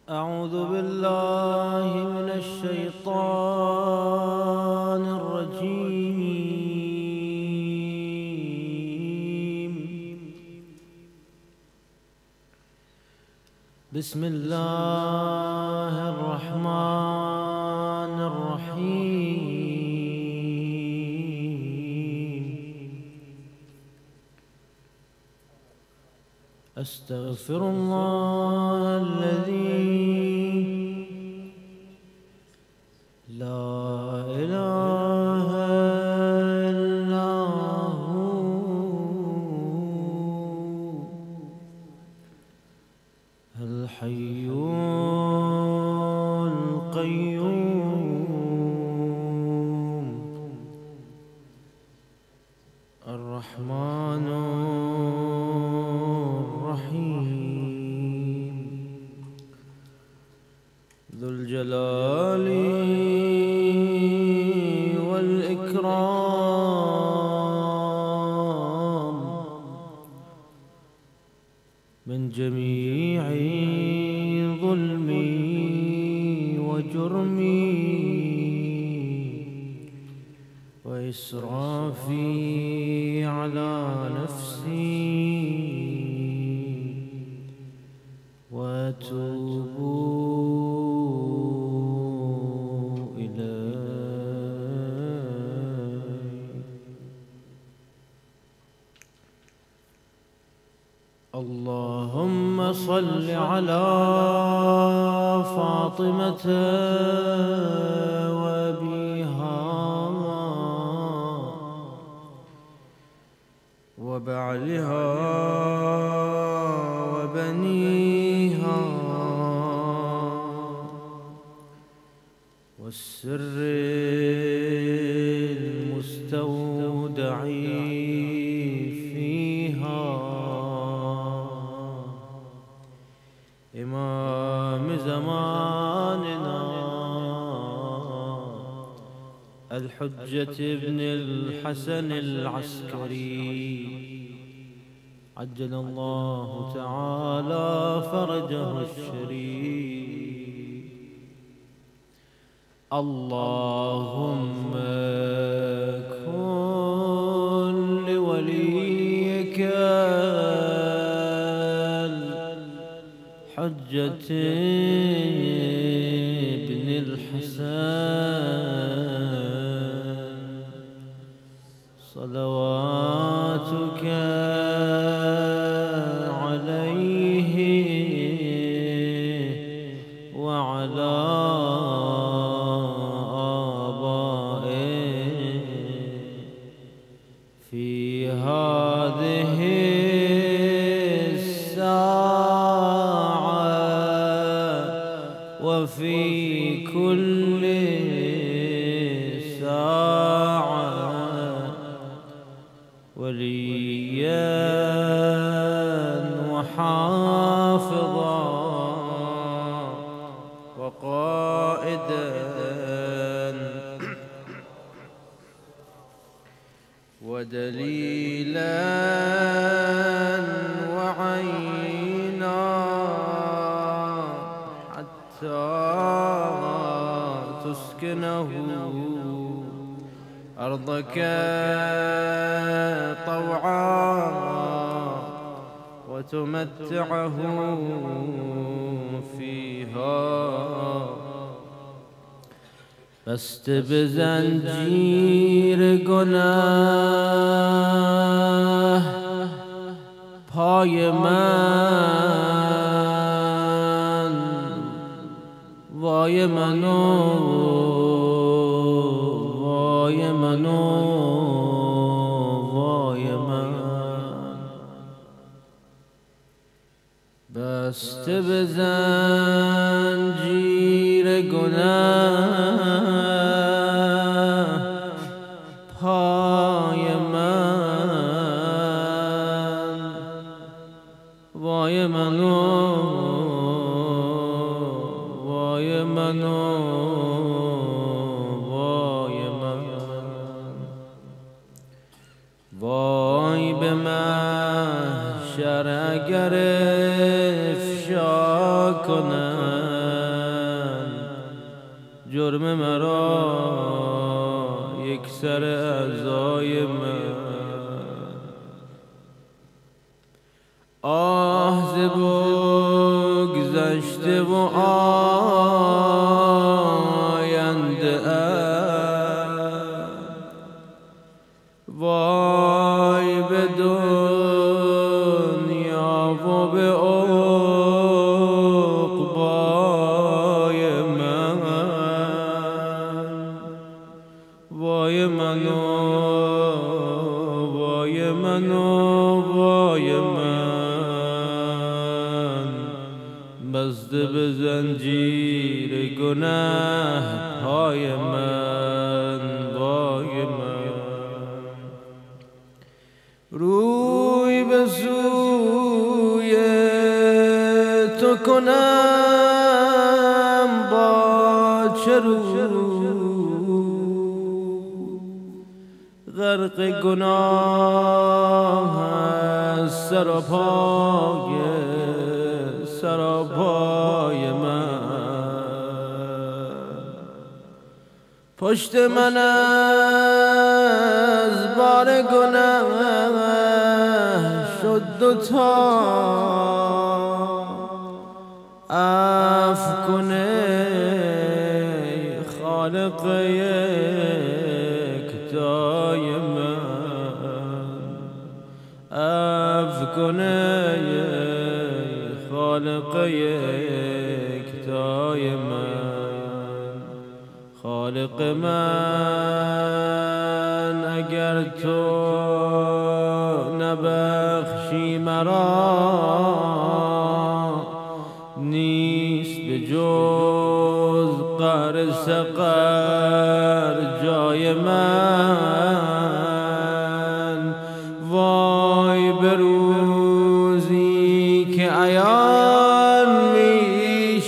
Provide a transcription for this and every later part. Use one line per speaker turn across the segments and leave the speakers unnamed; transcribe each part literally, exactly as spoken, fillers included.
أعوذ بالله من الشيطان الرجيم. بسم الله الرحمن الرحيم. أستغفر الله الذي لا إله إلا هو الحي القيوم الرحمن الرحيم ذو الجلال والإكرام من جميع ظلمي وجرمي وإسرافي على نفسي وأتوب اللهم صل على فاطمة وأبيها وبعلها وبنيها والسر المستودع فيها إمام زماننا الحجة ابن الحسن العسكري عجل الله تعالى فرجه الشريف. اللهم كن لوليك حجة ابن الحسن صلواتك عليه وعلى آبائه في هذه وفي كل ساعة وليا وحافظا وقائدا ودليلا وعينا تسكنه أرضك طوعا وتمتعه فيها بست بزنجیر گناه پای من وای منو وای منو وای من بسته به زنجیر گناه پای من وای منو وای منو وای من وای به محشر اگر افشا کنم جرم مرا یک سر اعضای من. آه ز بگذشته و آینده ام، وای به دنیا و به عقبای من. وای منو وای منو وای من، بسته به زنجیر گناه های من. وای من، روی به سوی تو کنم با چه رو، غرق گناه است سراپای سراپای من. پشت من از بار گناه شد دوتا، عفو کن ای خالق یکتای من. عفو کن ای خالق یکتای من. خالق من اگر تو نبخشی مرا، نیست به جز قعر سقر جای من. وای به روزی که عیان می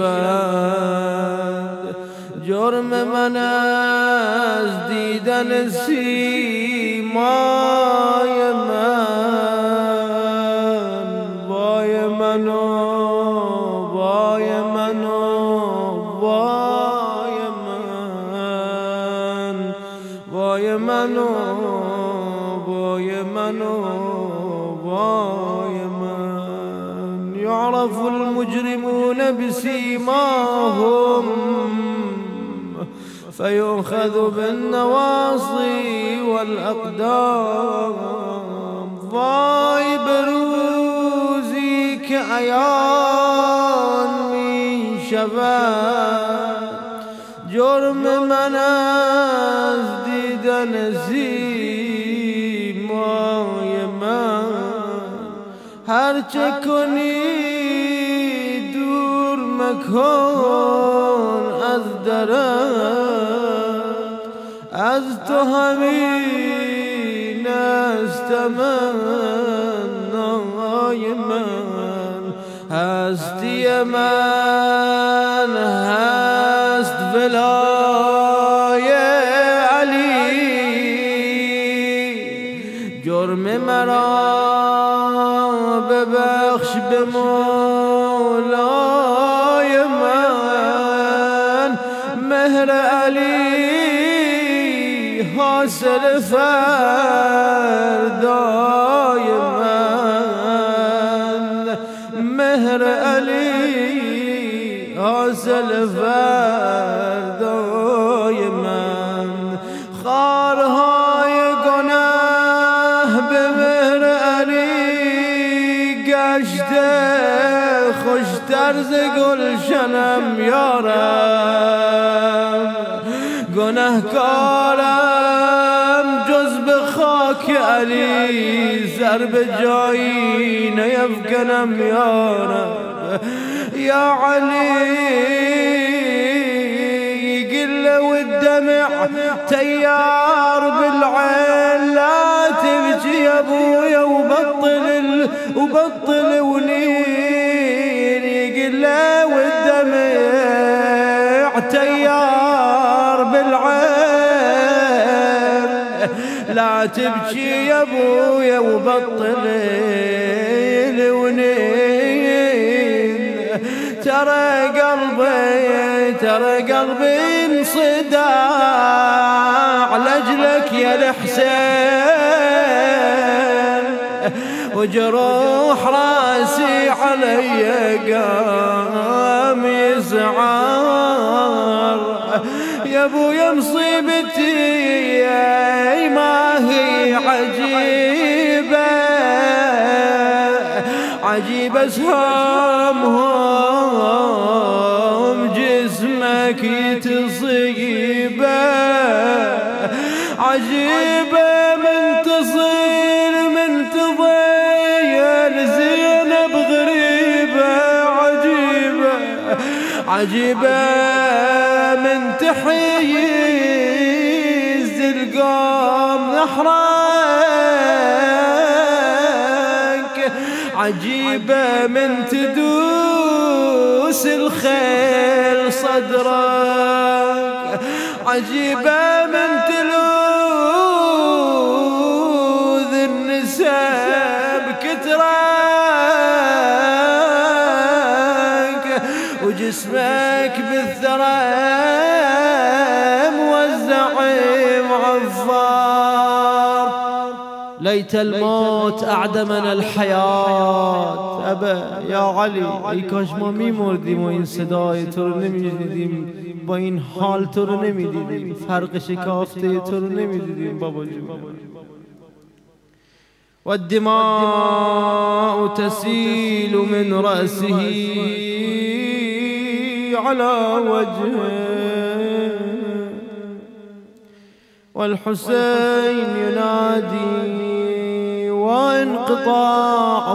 شود جرم من از دیدن سیمای من. وای منو وای منو وای من، وای منو وای منو وای من. يعرف المجرمون بسيماهم فيؤخذ بالنواصي والأقدام. وای بروزی که عیان می شود جرم من از دیدن سیمای من. هرچه کنی دور مکن از درت، از تو همین است تمنای من. هستی من هست ولای علی، جرم مرا ببخش به مولای من. مهر علی حاصل فردای من. مهر علی حاصل فردای من. خارهای گناه به مهر علی گشته خوشتر ز گلشنم یارم. گنهکارم جز به خاک علی سر به جایی نیفکنم یارم. یا علی قل والدمع تيار بالعين، لا تبكي يا ابويا وبطل وبطل ونين. قل والدمع تيار بالعين، لا تبكي يا ابويا وبطل الونين. ترى قلبي ترى قلبي انصداع لأجلك يا الحسين، وجروح راسي علي قام يزعر. يا ابويا مصيبتي ما هي عجيبة عجيبة سهامهم جسمك يتصيبه، عجيبة من تصير من تضيل زينب غريبة، عجيبة عجيبة من تحيز القوم نحرك، عجيبة من تدوس الخيل صدرك، عجيبة من تلوذ النساء بكترك، وجسمك بالثرى موزع معفر. ليت الموت أعدمنا الحياة. أبا يا علي ای کاش ما میمردیم و این صدای تو رو نمیشنیدیم، با این حال تو رو نمیدیدیم، فرق شکافته تو رو نمیدیدیم بابا جون. والدماء تسيل من رأسه على وجهه، والحسين ينادي وانقطاع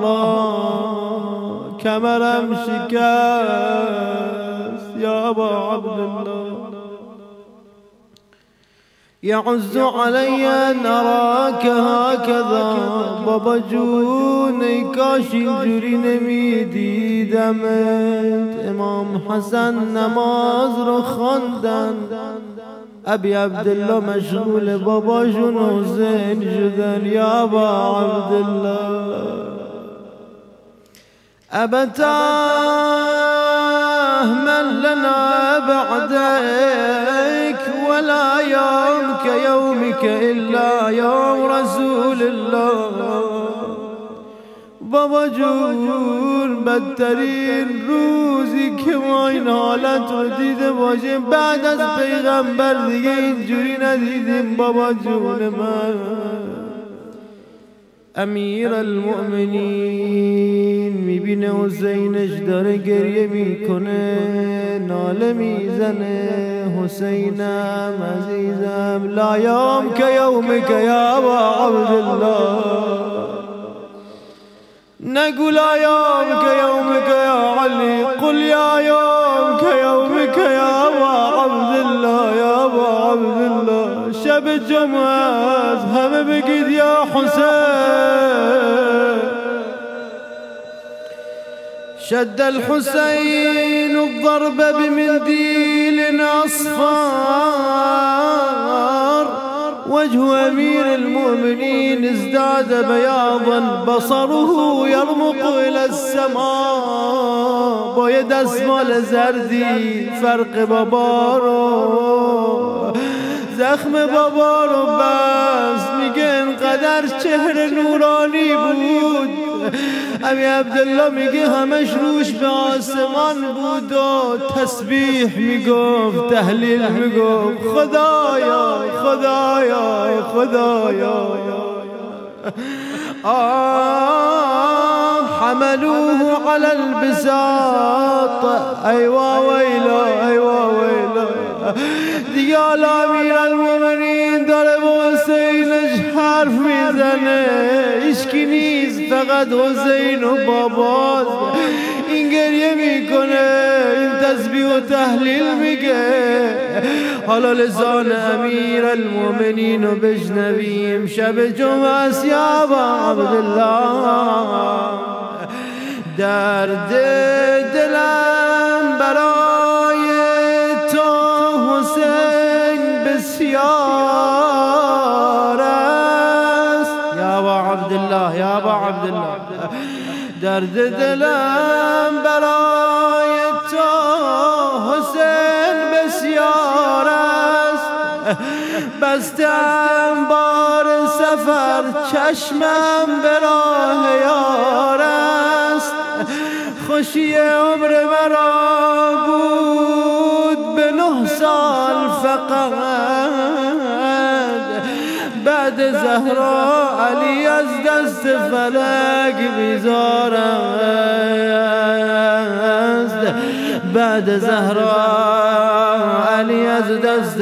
ظهره كمرم شكاس. يا أبا عبد الله يعز علي أن أراك هكذا. بابا جوني کاش اینجوری نمیدیدمت. امام حسن نماز رو خواندن، ابی عبدالله مشغول باباشون حسین شدن. یا ابا عبدالله أبتهمل لنا بعدك ولا يوم كيومك إلا يوم رسول الله. بابا جون بدترین روزی که ما این حالت رو دیده باشیم بعد از پیغمبر دیگه اینجوری ندیدیم. بابا جون من امیر المؤمنین میبینه حسینش داره گریه میکنه، ناله میزنه حسینم عزیزم لا یوم که یومک یا ابا عبدالله. نقول يا يوم كيومك يا علي، قل يا يوم كيومك يا أبا عبد الله. يا أبا عبد الله شب الجمعة هم بقيت يا حسين. شد الحسين الضرب بمنديل أصفر، وجه أمير المؤمنين ازداد بياضا، بصره يرمق إلى السماء. باید دستمال زردی فرق بابا رو، زخم بابا رو بس. میگه انقدر چهره نورانی بود. امی عبدالله میگه همش روش به آسمان بود و تسبیح میگفت، تهلیل میگفت خدایا خدایا خدایا. آه حملوه على البساط، ایوا ویلا ایوا ویلا. دیگه امیر المؤمنین داره با حسینش حرف میزنه، اشکی نیست فقط حسین و باباست. این گریه میکنه، این تسبیح و تهلیل میگه. حالا لسان امیر المؤمنین رو بشنویم. شب جمعه است یا ابا عبدالله، درد دلم برای تو حسین بسیار است. یا ابا عبدالله یا ابا عبدالله درد دلم برای بستم بار سفر چشمم به راه یار است. خوشی عمر مرا بود به نه سال فقط، بعد زهرا علی از دست فلک بیزار است. بعد زهرا علی از دست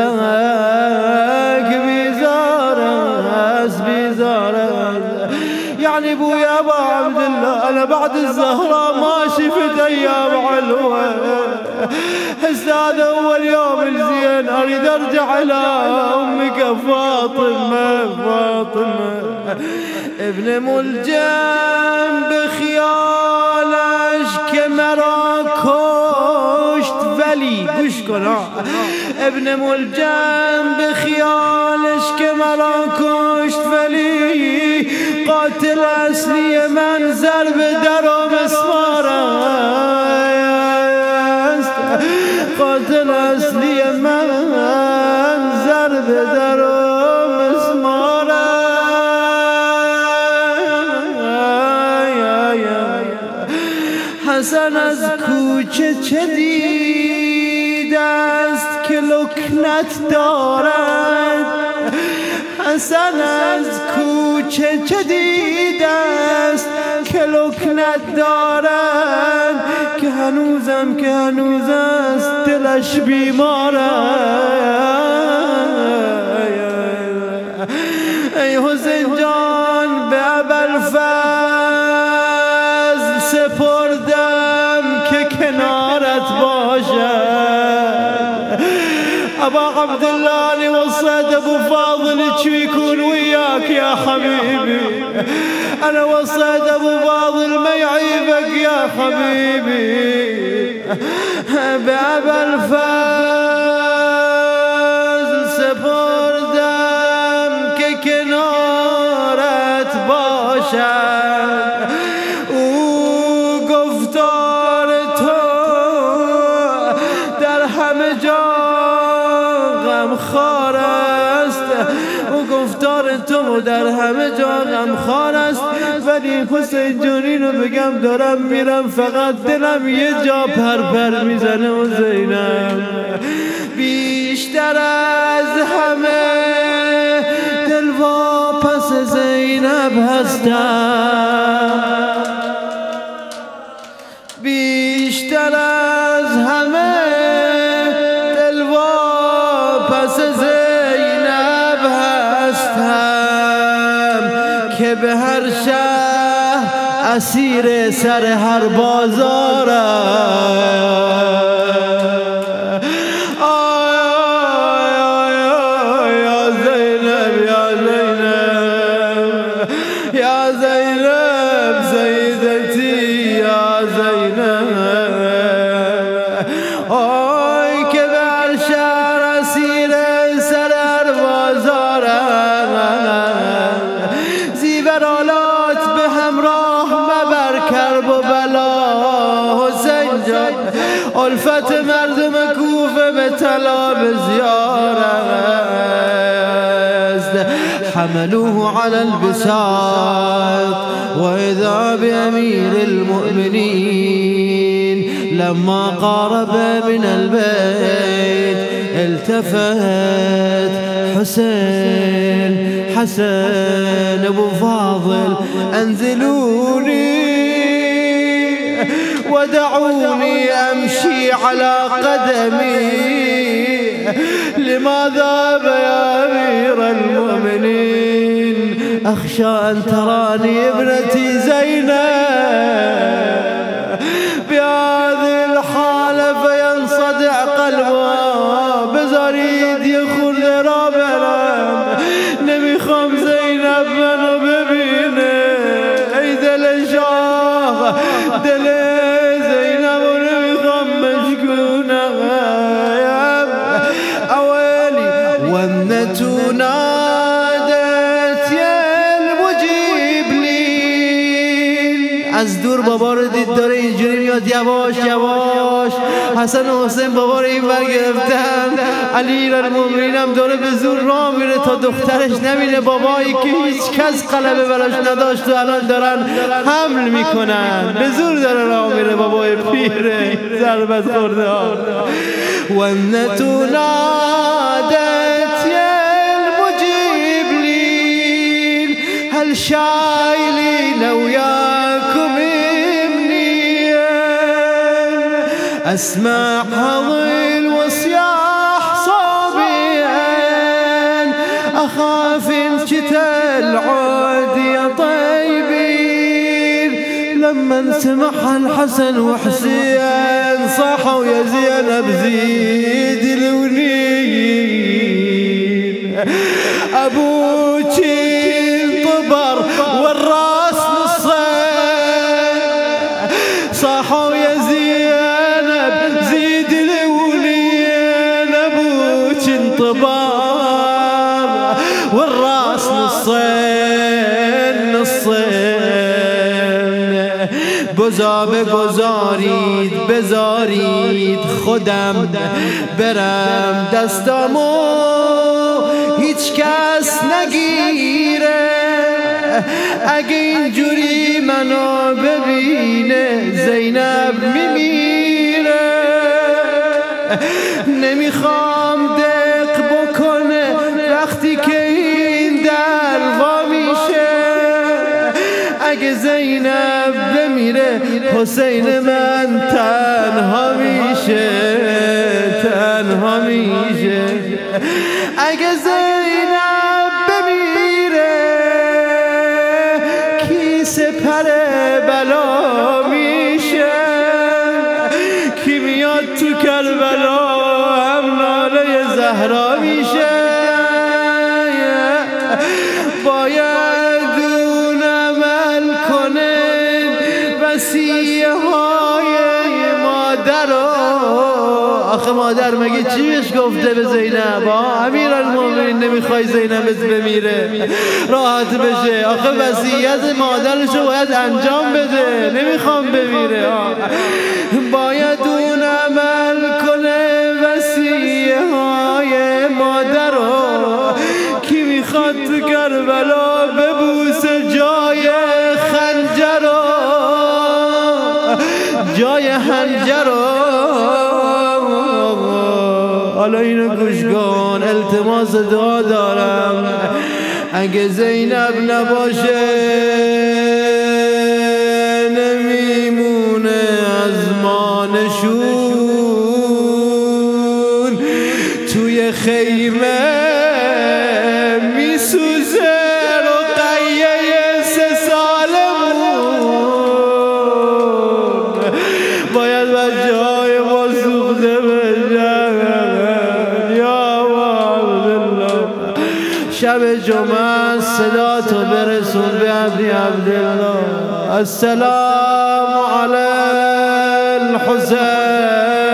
فلک بیزار است، بیزار است. يعني ابو يا ابا عبد الله انا بعد الزهراء ما شفت ايام علوه. هسه هذا هو اليوم الزين، اريد ارجع الى امك فاطمه. فاطمه ابن ملجم بخیالش که مرا کشت ولی گوش کن، ابن ملجم بخیالش که مرا کشت ولی قاتل اصلی من ضرب در و مسمار است. قاتل اصلی من ضرب در و مسمار است. حسن از کوچه چه دیده است که لکنت دارد؟ حسن از کوچه چه دیده است که لکنت دارد؟ که هنوزم که هنوز است دلش بیمار است. ای حسین جان به ابوالفضل سپردم که کنارت باشد. ابا عبد الله انا وصيت ابو فاضل يكون وياك يا حبيبي. انا وصيت ابو فاضل ما يعيبك يا حبيبي. بابا الفضل سپردم که کنارت باشد. او گفتار تو در همه جا غمخوار است. او گفتار تو در همه جا غمخوار است. ولی حسین جانی رو بگم دارم میرم فقط دلم یه جا پرپر میزنه و زینب بیشتر از همه دلواپس زینب هستم. بیشتر از همه دلواپس زینب هستم که به هر شهر اسیر سر هر بازارم. الفت مردم کوفه به طلا بزیار است. حملوه على البساط وإذا بأمير المؤمنين لما قارب من البيت التفت حسين حسن ابو فاضل انزلوني ودعوني أمشي على قدمي. لماذا يا أمير المؤمنين أخشى أن تراني ابنتي زينب بهذه الحالة فينصدع قلبها. بزاريد يخون رابعنا نمیخوام زینب منو ببینه. ای دل شاه دل زینب نمیخوام مشکونه. اولی وامنتو نادت یا المجیب لی. از دور بابا رو دید داره اینجوری میاد میاد. یواش یواش حسن و حسین بابا رو این ور گرفتن، علی المومنین هم داره به زور راه میره تا دخترش نبینه بابایی که هیچ کس غلبه براش نداشت و الان دارن حمل میکنن. به زور داره راه میره بابای پیره ضربت خورده ها. والنة نادت يا المجيب لي هل شايلين وياكم منيا اسمع هضل وصياح صابئا اخاف انشتى العود يا طيبين. لما سمعها الحسن وحسين صاحوا يا زينب زيد الونين. ابوك انطبر والراس نصين صاحوا يا زينب زيد الونين. ابوك انطبر والراس نصين نصين. بزا بگذارید بذارید خودم برم دستامو هیچ کس نگیره. اگه اینجوری منو ببینه زینب میمیره. نمیخوام دق بکنه وقتی که این در وا میشه. اگه زینب بمیره حسین من تنها میشه تنها میشه. اگه زینب بمیره کی سپر بلا میشه. کی میاد تو کربلا هم ناله زهرا میشه. باید اون عمل کنه وصیه های مادر. آخه مادر مگه چی بهش گفته به زینب؟ امیرالمومنین نمیخوای زینب بمیره راحت بشه؟ آخه وصیت مادرشو باید انجام بده. نمیخوام بمیره. باید اون عمل کنه وصیه های مادر. کی میخواد تو کربلا ببوسه جای خنجر جای خنجر. حالا اینو گوش کن، التماس دعا دارم. اگه زینب نباشه نمیمونه از ما نشون. توی خیمه میسوزه رقیه سه سالمون. باید بچه های ما سوخته بشن. یا عبدالله شب جمعه صدا تو برسون به عبدی عبدالله. السلام علی الحسین.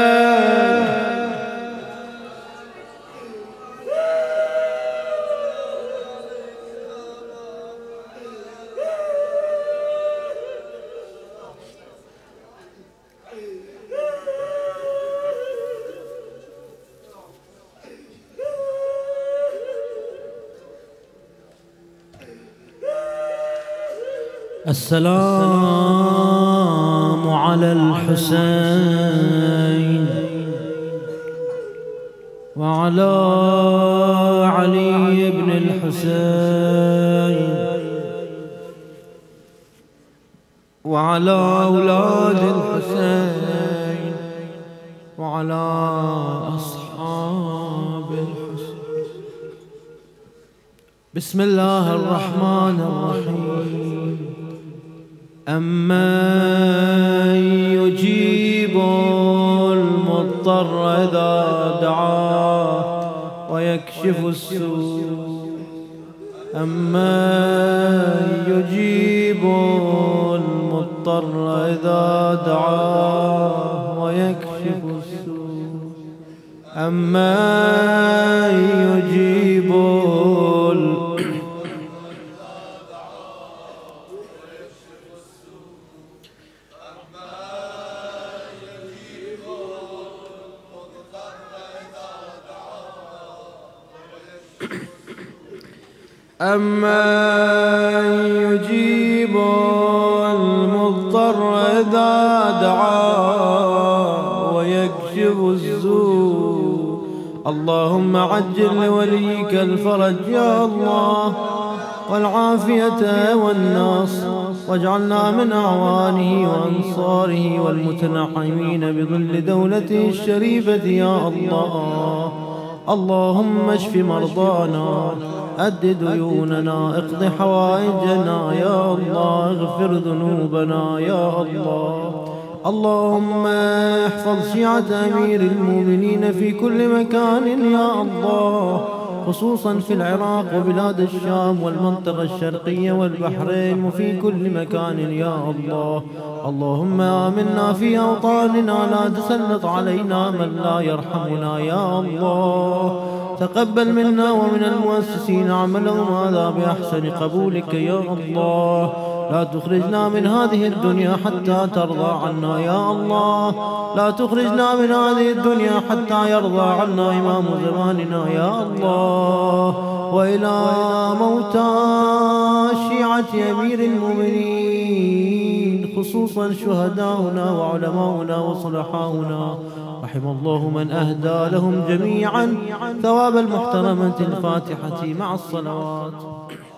السلام على الحسين وعلى علي بن الحسين وعلى أولاد الحسين وعلى أصحاب الحسين. بسم الله الرحمن الرحيم. أمن يجيب المضطر إذا دعاه ويكشف السوء. أمن يجيب المضطر إذا دعاه ويكشف السوء. أمن يجيب أمن يجيب المضطر إذا دعاه ويكشف السوء. اللهم عجل لوليك الفرج يا الله والعافية والنصر، واجعلنا من أعوانه وأنصاره والمتنعمين بظل دولته الشريفة يا الله. اللهم اشف مرضانا، أد ديوننا، اقض حوائجنا يا الله، اغفر ذنوبنا يا الله. اللهم احفظ شيعة أمير المؤمنين في كل مكان يا الله، خصوصا في العراق وبلاد الشام والمنطقة الشرقية والبحرين وفي كل مكان يا الله. اللهم آمنا في أوطاننا، لا تسلط علينا من لا يرحمنا يا الله. تقبل منا ومن المؤسسين عملهم هذا بأحسن قبولك يا الله. لا تخرجنا من هذه الدنيا حتى ترضى عنا يا الله. لا تخرجنا من هذه الدنيا حتى يرضى عنا إمام زماننا يا الله. وإلى موتى شيعة أمير المؤمنين خصوصا شهداؤنا وعلماؤنا وصلحاؤنا، رحم الله من أهدى لهم جميعا ثواب المحترمة الفاتحة مع الصلوات.